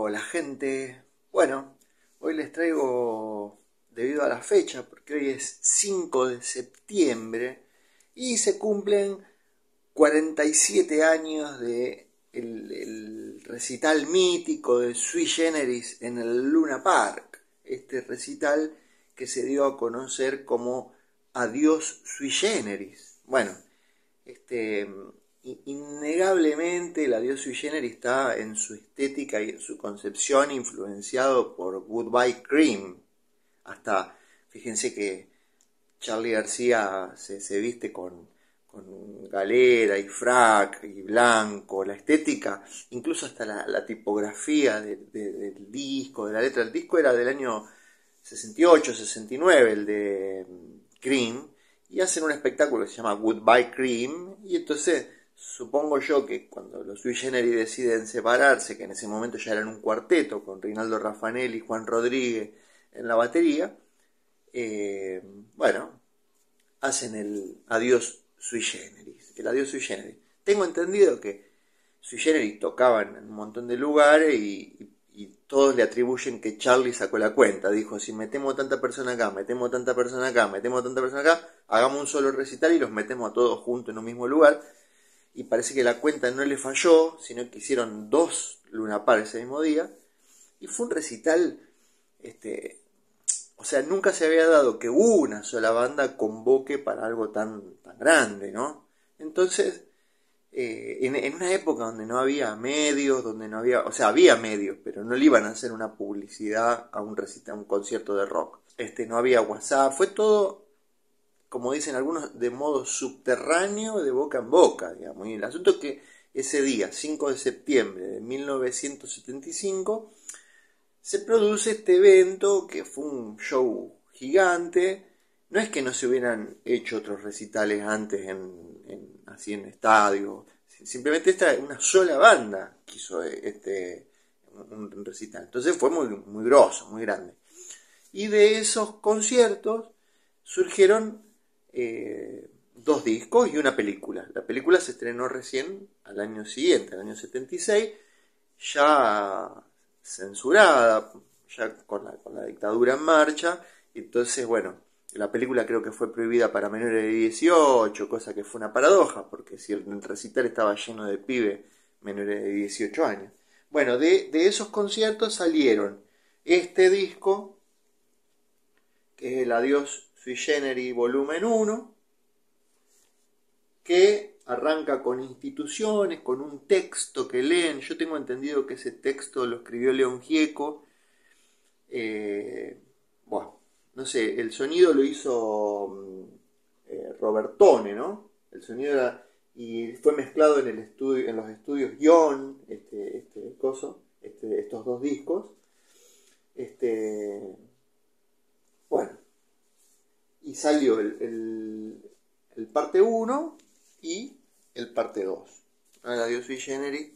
Hola gente, bueno, hoy les traigo, debido a la fecha, porque hoy es 5 de septiembre y se cumplen 47 años de el recital mítico de Sui Generis en el Luna Park, este recital que se dio a conocer como Adiós Sui Generis. Bueno, innegablemente el Adiós Sui Generis está en su estética y en su concepción influenciado por Goodbye Cream. Hasta, fíjense que Charly García se viste con galera y frac y blanco, la estética, incluso hasta la tipografía del disco, de la letra del disco era del año 68, 69, el de Cream, y hacen un espectáculo que se llama Goodbye Cream, y entonces supongo yo que cuando los Sui Generis deciden separarse, que en ese momento ya eran un cuarteto con Rinaldo Raffanelli y Juan Rodríguez en la batería, bueno, hacen el Adiós Sui Generis, el Adiós Sui Generis. Tengo entendido que Sui Generis tocaban en un montón de lugares y todos le atribuyen que Charly sacó la cuenta. Dijo, si metemos tanta persona acá, metemos tanta persona acá, metemos tanta persona acá, hagamos un solo recital y los metemos a todos juntos en un mismo lugar. Y parece que la cuenta no le falló, sino que hicieron 2 Luna Park ese mismo día. Y fue un recital, o sea, nunca se había dado que una sola banda convoque para algo tan grande, ¿no? Entonces, en una época donde no había medios, donde no había, o sea, había medios, pero no le iban a hacer una publicidad a un recital, a un concierto de rock. No había WhatsApp, fue todo, como dicen algunos, de modo subterráneo, de boca en boca, digamos. Y el asunto es que ese día, 5 de septiembre de 1975, se produce este evento que fue un show gigante. No es que no se hubieran hecho otros recitales antes así en estadios, simplemente esta una sola banda que hizo un recital. Entonces fue muy grosso, muy grande. Y de esos conciertos surgieron 2 discos y una película. La película se estrenó recién al año siguiente, al año 76, ya censurada, ya con la dictadura en marcha. Entonces, bueno, la película creo que fue prohibida para menores de 18, cosa que fue una paradoja, porque si el recital estaba lleno de pibes menores de 18 años. Bueno, de esos conciertos salieron este disco, que es el Adiós Sui Generis Volumen 1, que arranca con instituciones, con un texto que leen. Yo tengo entendido que ese texto lo escribió León Gieco. Bueno, no sé, el sonido lo hizo Robertone, ¿no? El sonido era, y fue mezclado en el estudio, en los estudios Ion, estos 2 discos. Bueno, y salió el parte 1 y el parte 2. El Adiós Sui Generis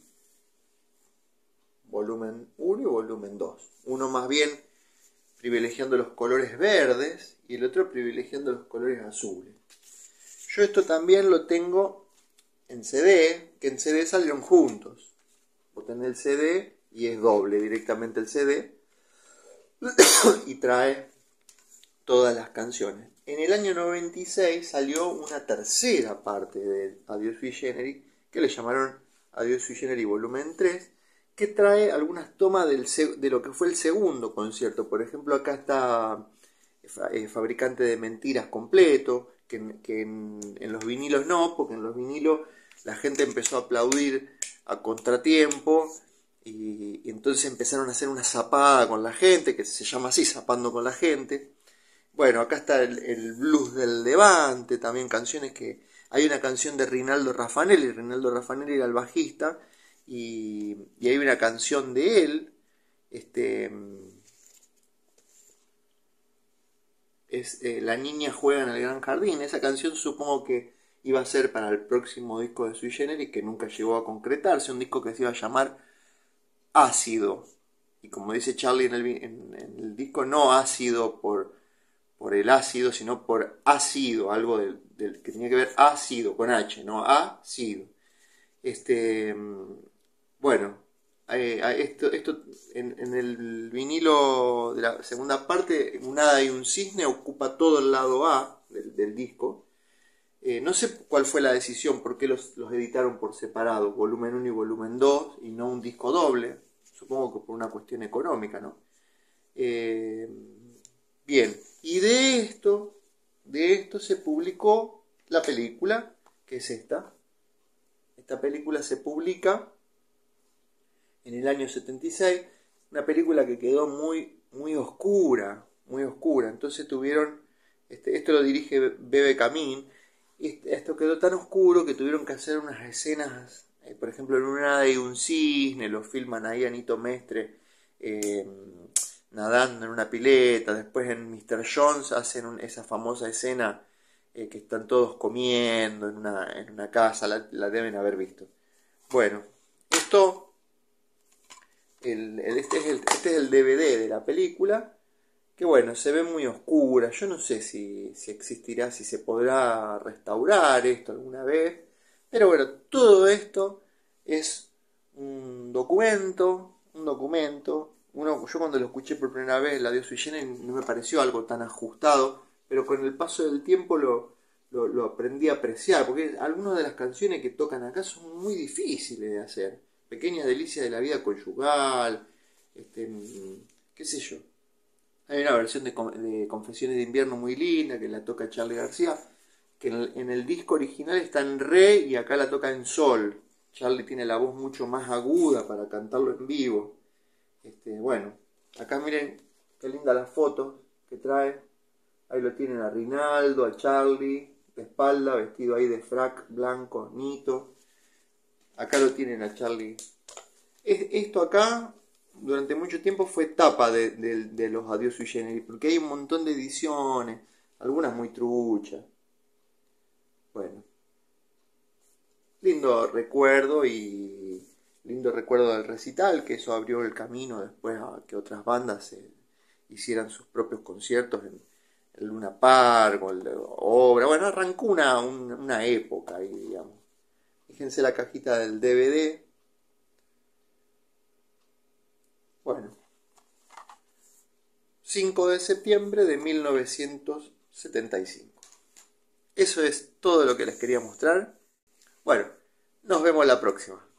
volumen 1 y volumen 2. Uno más bien privilegiando los colores verdes y el otro privilegiando los colores azules. Yo esto también lo tengo en CD, que en CD salieron juntos. Vos tenés el CD y es doble directamente el CD y trae todas las canciones. En el año 96 salió una tercera parte de Adiós Sui Generis, que le llamaron Adiós Sui Generis Volumen 3, que trae algunas tomas de lo que fue el segundo concierto. Por ejemplo, acá está Fabricante de Mentiras completo, que en los vinilos no, porque en los vinilos la gente empezó a aplaudir a contratiempo y entonces empezaron a hacer una zapada con la gente, que se llama así, zapando con la gente. Bueno, acá está el Blues del Levante, también canciones que... Hay una canción de Rinaldo Raffanelli era el bajista, y hay una canción de él, La niña juega en el gran jardín. Esa canción supongo que iba a ser para el próximo disco de Sui Generis, que nunca llegó a concretarse, un disco que se iba a llamar Ácido. Y como dice Charly en el disco, no ácido por el ácido, sino por ácido, algo que tenía que ver ácido con H, no ácido. Bueno, esto en el vinilo de la segunda parte, un hada y un cisne ocupa todo el lado A del disco. No sé cuál fue la decisión, por qué los editaron por separado, volumen 1 y volumen 2, y no un disco doble. Supongo que por una cuestión económica, ¿no? Bien, y de esto se publicó la película, que es esta. Esta película se publica en el año 76, una película que quedó muy oscura, muy oscura. Entonces tuvieron, esto lo dirige Bebe Camín, esto quedó tan oscuro que tuvieron que hacer unas escenas, por ejemplo en una de un cisne, lo filman ahí a Nito Mestre nadando en una pileta. Después en Mr. Jones hacen esa famosa escena que están todos comiendo en una casa, la deben haber visto. Bueno, este es el DVD de la película, que bueno, se ve muy oscura. Yo no sé si existirá, si se podrá restaurar esto alguna vez, pero bueno, todo esto es un documento. Yo cuando lo escuché por primera vez, La Dios sui generis, no me pareció algo tan ajustado, pero con el paso del tiempo lo aprendí a apreciar, porque algunas de las canciones que tocan acá son muy difíciles de hacer. Pequeñas delicias de la vida conyugal, qué sé yo. Hay una versión de Confesiones de Invierno muy linda, que la toca Charly García, que en el disco original está en re y acá la toca en sol. Charly tiene la voz mucho más aguda para cantarlo en vivo. Bueno, acá miren qué linda las fotos que trae. Ahí lo tienen a Rinaldo, a Charly, de espalda, vestido ahí de frac blanco, Nito. Acá lo tienen a Charly. Esto acá, durante mucho tiempo, fue tapa de los Adiós sui generis, porque hay un montón de ediciones, algunas muy truchas. Bueno, lindo recuerdo del recital, que eso abrió el camino después a que otras bandas hicieran sus propios conciertos en el Luna Park o el de Obra. Bueno, arrancó una época ahí, digamos. Fíjense la cajita del DVD. Bueno, 5 de septiembre de 1975. Eso es todo lo que les quería mostrar. Bueno, nos vemos la próxima.